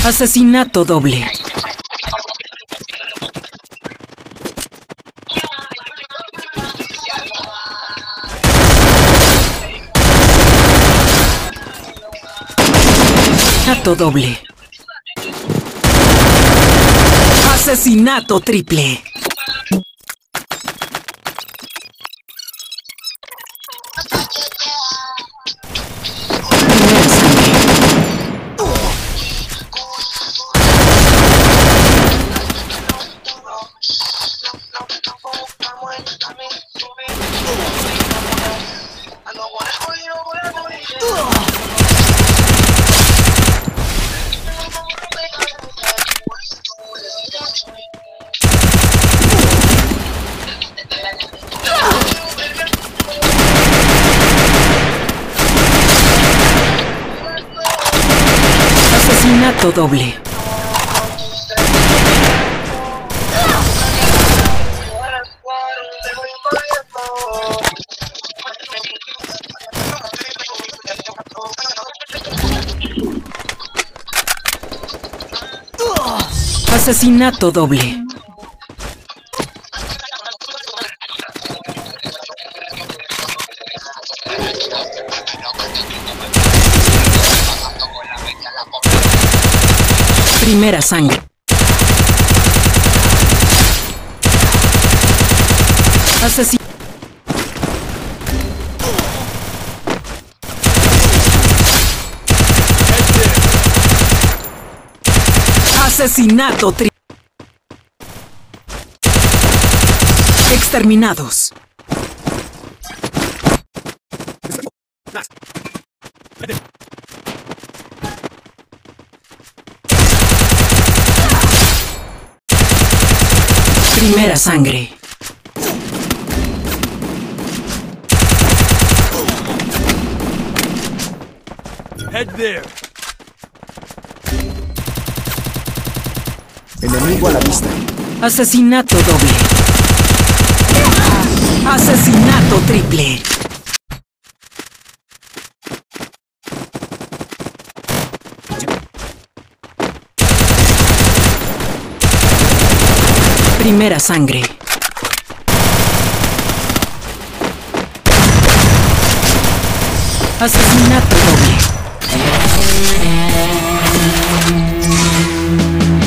Asesinato doble. Asesinato doble. Asesinato triple. Asesinato doble. Asesinato doble. Primera sangre. Asesinato triple. Exterminados. Primera sangre. Head there. Enemigo a la vista. Asesinato doble. Asesinato triple. Primera sangre. Asesinato doble.